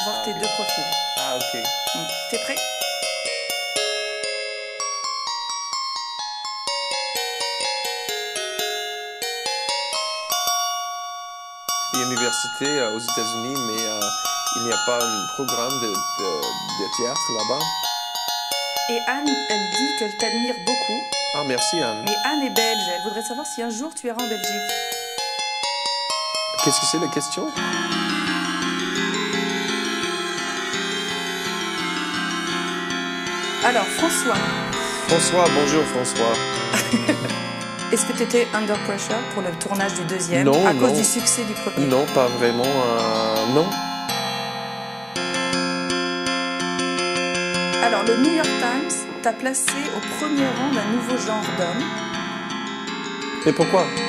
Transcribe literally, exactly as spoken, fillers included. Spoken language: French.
voir Ah, tes ok. deux profils. Ah, ok. Mm. T'es prêt? Il y a une université euh, aux États-Unis, mais euh, il n'y a pas un programme de, de, de théâtre là-bas. Et Anne, elle dit qu'elle t'admire beaucoup. Ah, merci Anne. Mais Anne est belge. Elle voudrait savoir si un jour tu iras en Belgique. Qu'est-ce que c'est la question? Alors, François, François, bonjour François. est-ce que tu étais under pressure pour le tournage du deuxième Non, à cause non. du succès du premier? Non, pas vraiment. euh, non. Alors, le New York Times t'a placé au premier rang d'un nouveau genre d'homme. Mais pourquoi?